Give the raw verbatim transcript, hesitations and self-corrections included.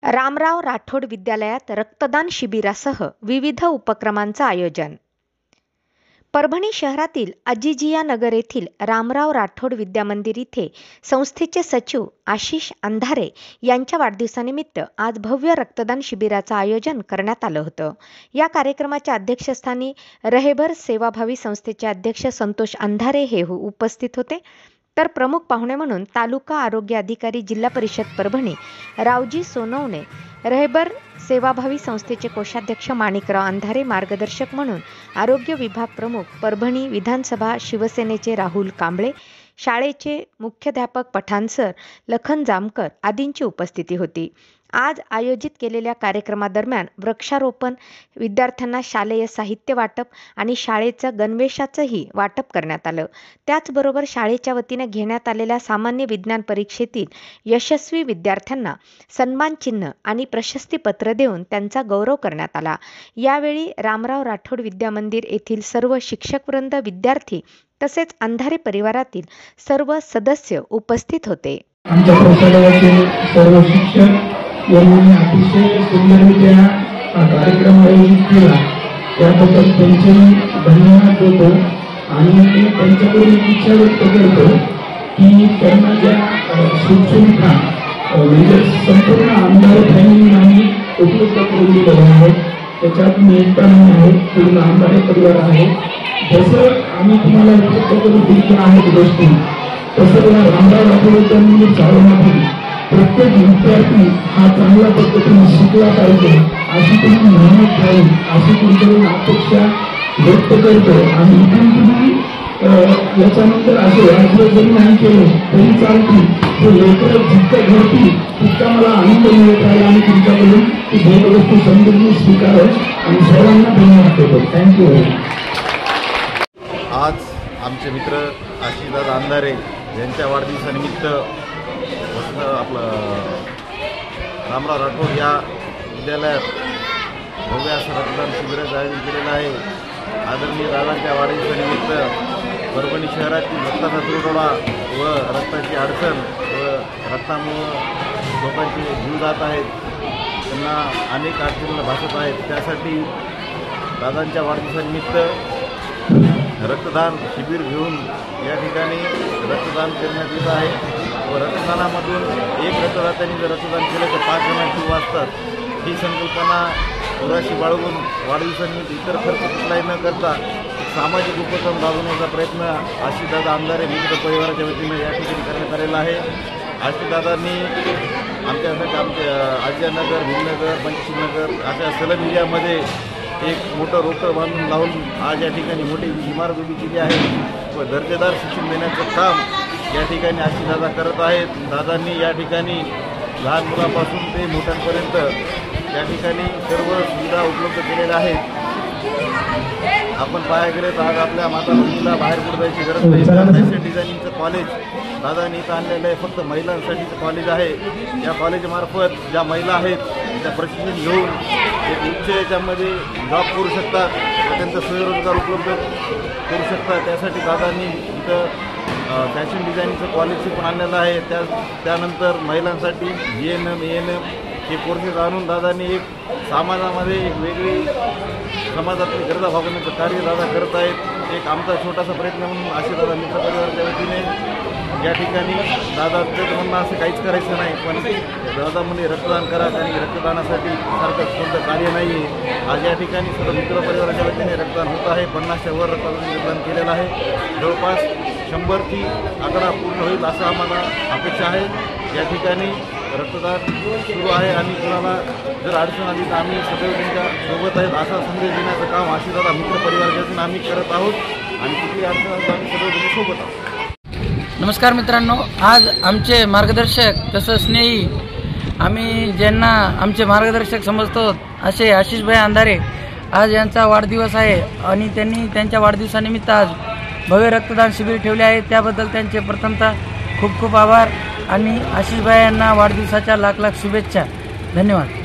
रामराव राठोड विद्यालयात रक्तदान शिबिरासह विविध उपक्रमांचं आयोजन। परभणी शहरातील अजिजिया नगर येथील रामराव राठोड विद्यामंदिर इथे संस्थेचे सचिव आशिष अंधारे यांच्या वाढदिवसानिमित्त आज भव्य रक्तदान शिबिराचं आयोजन करण्यात आलं होतं। या कार्यक्रमाच्या अध्यक्षस्थानी रहेबर सेवाभावी संस्थेचे अध्यक्ष संतोष अंधारे हे उपस्थित होते, तर प्रमुख पाहुणे म्हणून तालुका आरोग्य अधिकारी जिल्हा परिषद परभणी रावजी सोनवणे, रहेबर सेवाभावी संस्थेचे कोषाध्यक्ष माणिकराव अंधारे, मार्गदर्शक म्हणून आरोग्य विभाग प्रमुख परभणी विधानसभा शिवसेनेचे राहुल कांबळे, शाळेचे मुख्याध्यापक पठाण सर, लखन जामकर आदींची उपस्थिती होती। आज आयोजित केलेल्या कार्यक्रमादरम्यान वृक्षारोपण, विद्यार्थ्यांना शालेय साहित्य वाटप आणि शाळेचं गणवेशाचंही वाटप करण्यात आलं। त्याचबरोबर शाळेच्या वतीने घेण्यात आलेल्या सामान्य विज्ञान परीक्षेतील यशस्वी विद्यार्थ्यांना सन्मान चिन्ह आणि प्रशस्ती पत्र देऊन त्यांचा गौरव करण्यात आला। यावेळी रामराव राठोड विद्यामंदिर येथील सर्व शिक्षकवृंद, विद्यार्थी तसेच अंधारे परिवारातील सर्व सदस्य उपस्थित होते। आमच्या प्रशासनाचे सर्व शिक्षक यांनी अतिशय सुंदररित्या हा कार्यक्रम आयोजित केला, त्याबद्दल त्यांचे धन्यवाद देतो आणि त्यांच्याकडून इच्छा व्यक्त करतो की त्यांना ज्या सुखसुविधा म्हणजे संपूर्ण आमदार फॅमिली आम्ही उपलब्ध करून दिलेल्या आहेत, त्याच्यात मी एकटा नाही आहे, पूर्ण आमदार परिवार आहे। जसं आम्ही तुम्हाला उपलब्ध करून दिल्या आहेत गोष्टी, तसं या रामराव राठोड विद्यामंदिर चालवण्यासाठी प्रत्येक विद्यार्थी हा चांगल्या पद्धतीने शिकला पाहिजे अशी तुम्ही मेहनत घ्यावी अशी तुमच्याकडून अपेक्षा व्यक्त करतो। आणि इथून तुम्ही याच्यानंतर असे राज्य जरी नाही केले तरी चालतील, ते लेकरं जितकं घडतील तितका मला आनंद मिळत आहे आणि तुमच्याकडून ती भेटवस्तू समजून स्वीकारेल आणि सर्वांना धन्यवाद देतो। थँक्यू। आज आमचे मित्र आशिषदादा अंधारे यांच्या वाढदिवसानिमित्त आपलं रामराव राठोड या विद्यालयात भव्य असं रक्तदान शिबिराचं आयोजन केलेलं आहे। आदरणीय दादांच्या वाढदिवसानिमित्त परभणी शहरातील रक्ताचा तुटवडा व रक्ताची अडचण व रक्तामुळं लोकांचे जीव जात आहेत, त्यांना अनेक अडचणीला भासत आहेत, त्यासाठी दादांच्या वाढदिवसानिमित्त रक्तदान शिबिर घेऊन या ठिकाणी रक्तदान करण्यात येत आहे व रक्तदानामधून एक रक्तदात्याने जर रक्तदान केलं तर पाच जणांना जीव वाचतात, ही संकल्पना पुराशी बाळगून वाढदिवसानिमित्त इतर खर्च कुठलाही न करता सामाजिक उपक्रम राबवण्याचा प्रयत्न आशिषदादा अंधारे मित्र परिवाराच्या वतीने या ठिकाणी करण्यात आलेला आहे। आशिषदादांनी आमच्यासाठी आमच्या आजियानगर, भीमनगर, पंचशीलनगर अशा सलग एरियामध्ये एक मोठं रोपटं बांधून लावून आज या ठिकाणी मोठी इमारत उभी केली आहे व दर्जेदार शिक्षण देण्याचं काम या ठिकाणी आशिषदादा करत आहेत। दादांनी या ठिकाणी लहान मुलांपासून ते मोठ्यांपर्यंत या ठिकाणी सर्व सुविधा उपलब्ध केलेल्या आहेत। आपण पाहायला गेले तर आज आपल्या माता भगिनीला बाहेर कुठं जायची गरज नाही। फॅशन डिझायनिंगचं कॉलेज दादांनी इथं आणलेलं आहे, फक्त महिलांसाठीचं कॉलेज आहे। या कॉलेजमार्फत ज्या महिला आहेत त्या प्रशिक्षण घेऊन एक उच्च याच्यामध्ये जॉब करू शकतात व त्यांचा स्वयंरोजगार उपलब्ध करू शकतात, त्यासाठी दादांनी इथं फॅशन डिझायनिंगचं कॉलेजशी पण आणलेलं आहे। त्या त्यानंतर महिलांसाठी B N M, A N M हे कोर्सेस आणून दादांनी एक समाजामध्ये एक वेगळी समाजातली गरजा भागवण्याचं कार्य दादा करत आहेत। एक आमचा छोटासा प्रयत्न म्हणून आशिषदादा मित्र परिवाराच्या वतीने या ठिकाणी दादाचं म्हणणं असं काहीच करायचं नाही, पण दादा म्हणजे रक्तदान करा आणि रक्तदानासाठी सारखं कोणतं कार्य नाही आहे। आज या ठिकाणी सर्व मित्र परिवाराच्या वतीने रक्तदान होत आहे, पन्नासच्या वर रक्तदान केलेलं आहे। जवळपास शंभरची आकडा पूर्ण होईल असं आम्हाला अपेक्षा आहे। या ठिकाणी रक्तदान सुरू आहे आणि कुणाला जर अडचण आली तर आम्ही सदैव त्यांच्या सोबत आहेत असा संदेश देण्याचं काम आशिषदादा मित्र परिवाराच्यातून आम्ही करत आहोत आणि कुठली अडचण आली तर आम्ही सदैव त्यांच्या सोबत आहोत। नमस्कार मित्रांनो, आज आमचे मार्गदर्शक तसं स्नेही, आम्ही ज्यांना आमचे मार्गदर्शक समजतो असे आशिषभाई अंधारे, आज यांचा वाढदिवस आहे आणि त्यांनी त्यांच्या वाढदिवसानिमित्त आज भव्य रक्तदान शिबिर ठेवले आहे, त्याबद्दल त्यांचे प्रथमतः खूप खूप आभार आणि आशिषभाई यांना वाढदिवसाच्या लाख लाख शुभेच्छा। धन्यवाद।